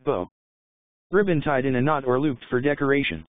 Bow. Ribbon tied in a knot or looped for decoration.